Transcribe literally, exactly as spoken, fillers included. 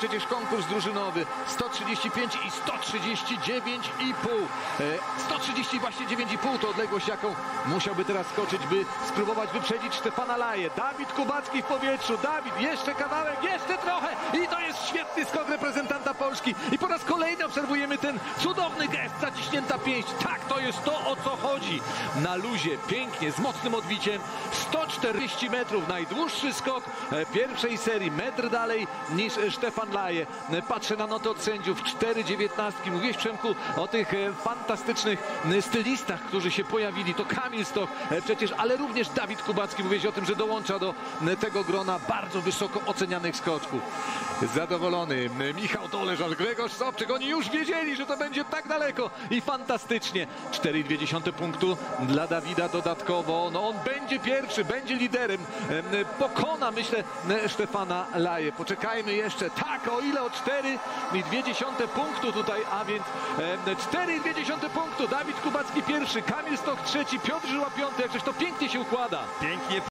przecież konkurs drużynowy. sto trzydzieści pięć i sto trzydzieści dziewięć i pół. sto trzydzieści właśnie dziewięć i pół to odległość, jaką musiałby teraz skoczyć, by spróbować wyprzedzić Stefana Laję. Dawid Kubacki w powietrzu. Dawid, jeszcze kawałek, jeszcze trochę i to jest świetny skok reprezentanta Polski. I po raz kolejny obserwujemy ten cudowny gest, zaciśnięta pięść. Tak, to jest to, o co chodzi. Na luzie, pięknie, z mocnym odbiciem. sto czterdzieści metrów, najdłuższy skok pierwszej serii, metr dalej niż Stefan Laje. Patrzę na notę od sędziów, cztery dziewiętnastki. Mówiłeś, Przemku, o tych fantastycznych stylistach, którzy się pojawili. To Kamil Stoch przecież, ale również Dawid Kubacki. Mówiłeś o tym, że dołącza do tego grona bardzo wysoko ocenianych skoczków. Zadowolony Michał Doleż, aż Grzegorz Sobczyk. Oni już wiedzieli, że to będzie tak daleko i fantastycznie. cztery i dwie dziesiąte punktu dla Dawida dodatkowo. No on będzie pierwszy, będzie liderem. Pokona, myślę, Stefana Laję. Poczekajmy jeszcze. Tak, o ile o cztery i dwie dziesiąte punktu tutaj, a więc cztery i dwie dziesiąte punktu. Dawid Kubacki pierwszy, Kamil Stoch trzeci, Piotr Żyła piąty. Jakżeś to pięknie się układa. Pięknie.